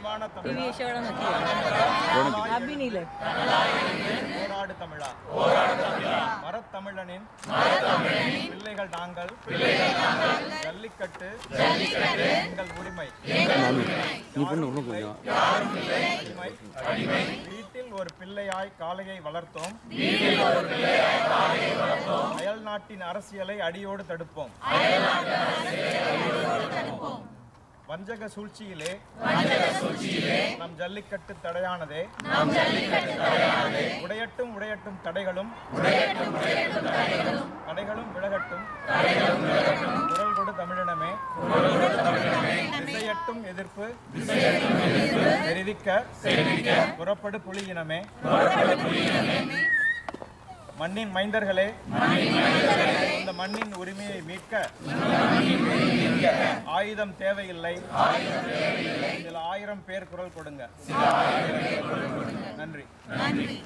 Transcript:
அன்பான தமிழா, போராடு தமிழா, மரத்தமிழனின் பிள்ளைகள் நாங்கள், ஜல்லிக்கட்டு எங்கள் உரிமை. வீட்டில் ஒரு பிள்ளையாய் காளையை வளர்த்தோம், அயல் நாட்டின் அரசியலை அடியோடு தடுப்போம். வஞ்சக சூழ்ச்சியிலே நம் ஜல்லிக்கட்டு தடையானதே. உடையட்டும் உடையட்டும் தடைகளும் விலகட்டும். குரல் கொடு தமிழினமே, திசையட்டும் எதிர்ப்பு தெரிவிக்க புறப்படு புலியினமே. மண்ணின் மைந்தர்களே, இந்த மண்ணின் உரிமையை மீட்க ஆயுதம் தேவையில்லை. இதில் 1000 பேர் குரல் கொடுங்க. நன்றி.